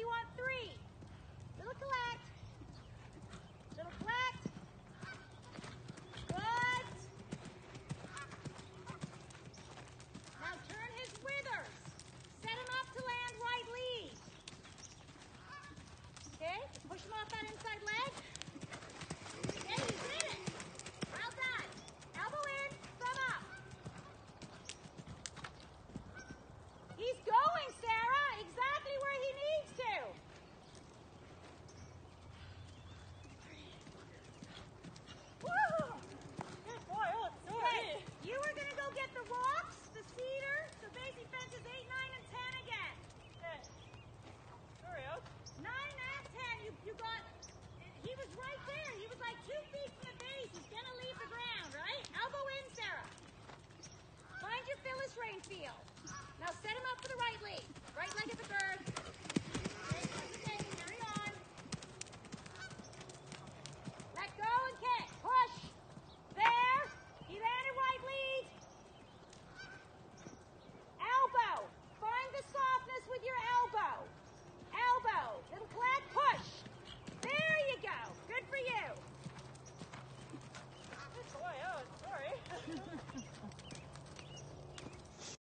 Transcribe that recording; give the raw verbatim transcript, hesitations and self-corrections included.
you want three. Little collect. Little collect. Good. Now turn his withers. Set him up to land right lead. Okay, push him off that inside leg. Okay, you did it. Well done. Elbow in, thumb up. He's going, Sarah, exactly where he needs to. Woo! Good boy, oh, sorry. Okay, you are gonna go get the rocks, the cedar, so basic fences eight, nine, and ten again. Okay. Sorry, Oats. Nine and ten, you, you got, he was right there. He was like two